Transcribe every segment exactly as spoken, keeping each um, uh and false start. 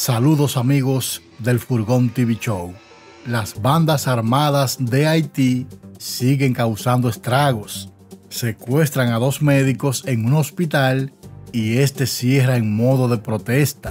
Saludos amigos del Furgón T V Show. Las bandas armadas de Haití siguen causando estragos. Secuestran a dos médicos en un hospital y este cierra en modo de protesta.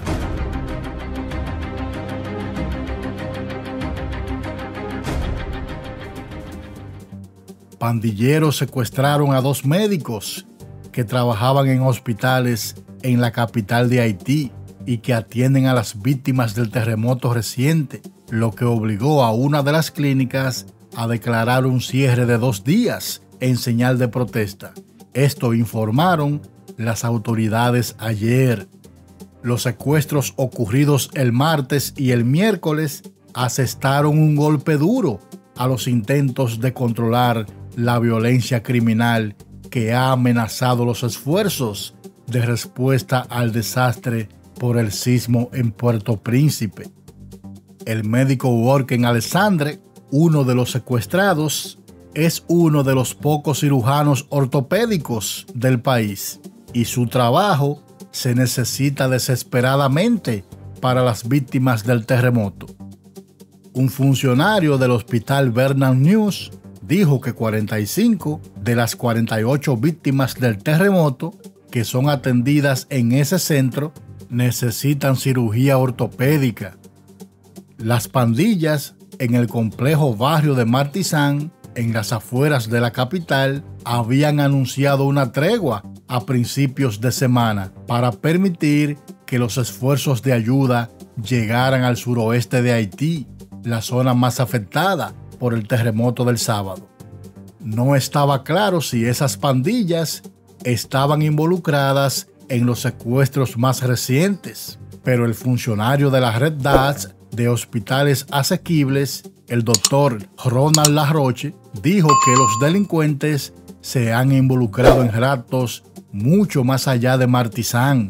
Pandilleros secuestraron a dos médicos que trabajaban en hospitales en la capital de Haití y que atienden a las víctimas del terremoto reciente, lo que obligó a una de las clínicas a declarar un cierre de dos días en señal de protesta. Esto informaron las autoridades ayer. Los secuestros ocurridos el martes y el miércoles asestaron un golpe duro a los intentos de controlar la violencia criminal que ha amenazado los esfuerzos de respuesta al desastre por el sismo en Puerto Príncipe. El médico Worken Alexandre, uno de los secuestrados, es uno de los pocos cirujanos ortopédicos del país y su trabajo se necesita desesperadamente para las víctimas del terremoto. Un funcionario del hospital Bernard News dijo que cuarenta y cinco de las cuarenta y ocho víctimas del terremoto que son atendidas en ese centro necesitan cirugía ortopédica. Las pandillas en el complejo barrio de Martizán, en las afueras de la capital, habían anunciado una tregua a principios de semana para permitir que los esfuerzos de ayuda llegaran al suroeste de Haití, la zona más afectada por el terremoto del sábado. No estaba claro si esas pandillas estaban involucradas en los secuestros más recientes, pero el funcionario de la red D A S de hospitales asequibles, el doctor Ronald Laroche, dijo que los delincuentes se han involucrado en raptos mucho más allá de Martizán.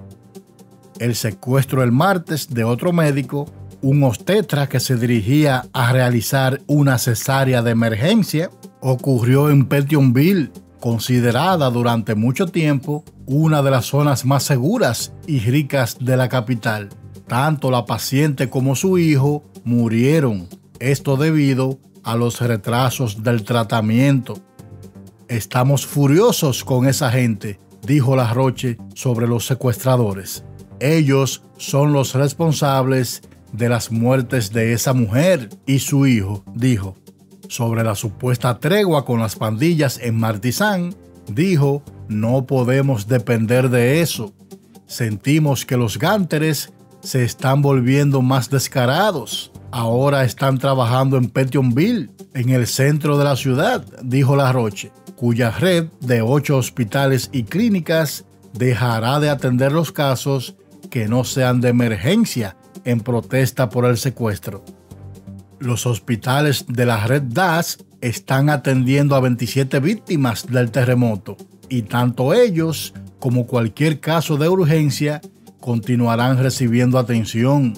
El secuestro el martes de otro médico, un obstetra que se dirigía a realizar una cesárea de emergencia, ocurrió en Pétionville, considerada durante mucho tiempo una de las zonas más seguras y ricas de la capital. Tanto la paciente como su hijo murieron, esto debido a los retrasos del tratamiento. Estamos furiosos con esa gente, dijo Laroche sobre los secuestradores. Ellos son los responsables de las muertes de esa mujer y su hijo, dijo. Sobre la supuesta tregua con las pandillas en Martizán, dijo: no podemos depender de eso. Sentimos que los gánteres se están volviendo más descarados. Ahora están trabajando en Pétionville, en el centro de la ciudad, dijo Laroche, cuya red de ocho hospitales y clínicas dejará de atender los casos que no sean de emergencia en protesta por el secuestro. Los hospitales de la red D A S están atendiendo a veintisiete víctimas del terremoto y tanto ellos como cualquier caso de urgencia continuarán recibiendo atención.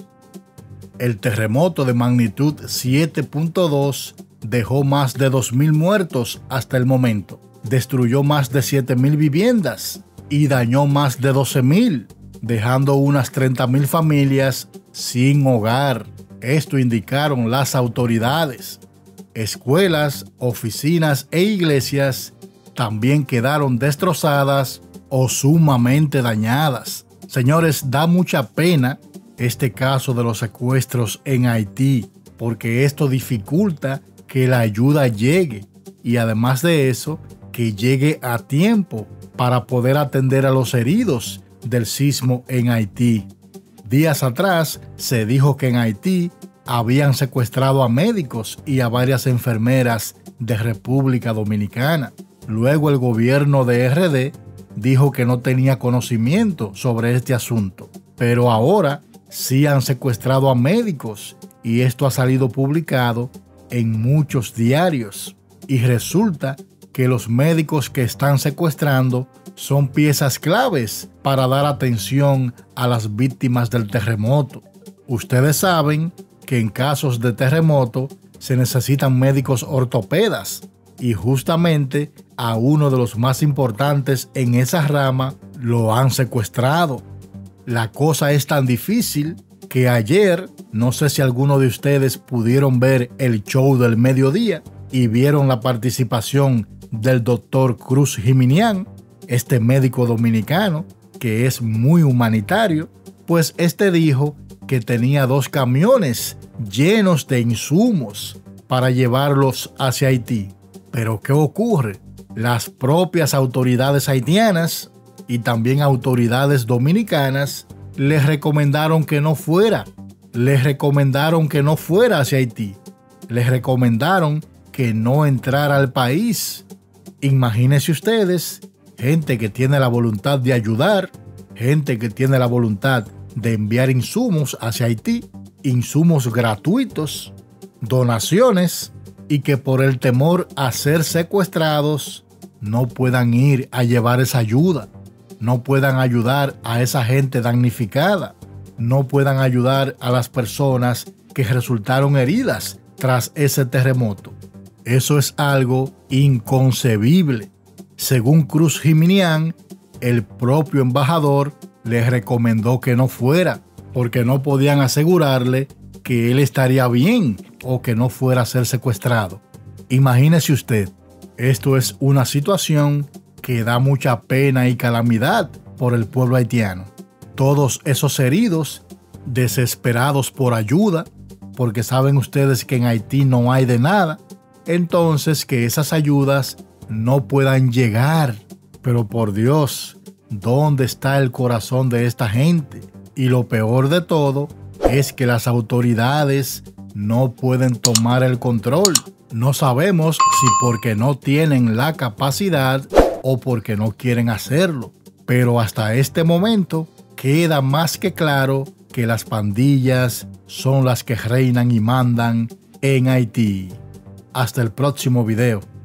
El terremoto de magnitud siete punto dos dejó más de dos mil muertos hasta el momento, destruyó más de siete mil viviendas y dañó más de doce mil, dejando unas treinta mil familias sin hogar. Esto indicaron las autoridades. Escuelas, oficinas e iglesias también quedaron destrozadas o sumamente dañadas. Señores, da mucha pena este caso de los secuestros en Haití, porque esto dificulta que la ayuda llegue y además de eso, que llegue a tiempo para poder atender a los heridos del sismo en Haití. Días atrás se dijo que en Haití habían secuestrado a médicos y a varias enfermeras de República Dominicana. Luego el gobierno de R D dijo que no tenía conocimiento sobre este asunto, pero ahora sí han secuestrado a médicos y esto ha salido publicado en muchos diarios. Y resulta que los médicos que están secuestrando son piezas claves para dar atención a las víctimas del terremoto. Ustedes saben que en casos de terremoto se necesitan médicos ortopedas y justamente a uno de los más importantes en esa rama lo han secuestrado. La cosa es tan difícil que ayer, no sé si alguno de ustedes pudieron ver el show del mediodía y vieron la participación del doctor Cruz Jiminián, este médico dominicano que es muy humanitario, pues este dijo que tenía dos camiones llenos de insumos para llevarlos hacia Haití. Pero ¿qué ocurre? Las propias autoridades haitianas y también autoridades dominicanas les recomendaron que no fuera. Les recomendaron que no fuera hacia Haití. Les recomendaron que no entrara al país. Imagínense ustedes, gente que tiene la voluntad de ayudar, gente que tiene la voluntad de enviar insumos hacia Haití, insumos gratuitos, donaciones, y que por el temor a ser secuestrados no puedan ir a llevar esa ayuda, no puedan ayudar a esa gente damnificada, no puedan ayudar a las personas que resultaron heridas tras ese terremoto. Eso es algo inconcebible. Según Cruz Jiminián, el propio embajador les recomendó que no fuera, porque no podían asegurarle que él estaría bien o que no fuera a ser secuestrado. Imagínese usted, esto es una situación que da mucha pena y calamidad por el pueblo haitiano. Todos esos heridos, desesperados por ayuda, porque saben ustedes que en Haití no hay de nada, entonces que esas ayudas no puedan llegar. Pero por Dios, ¿dónde está el corazón de esta gente? Y lo peor de todo es que las autoridades no pueden tomar el control. No sabemos si porque no tienen la capacidad o porque no quieren hacerlo. Pero hasta este momento queda más que claro que las pandillas son las que reinan y mandan en Haití. Hasta el próximo video.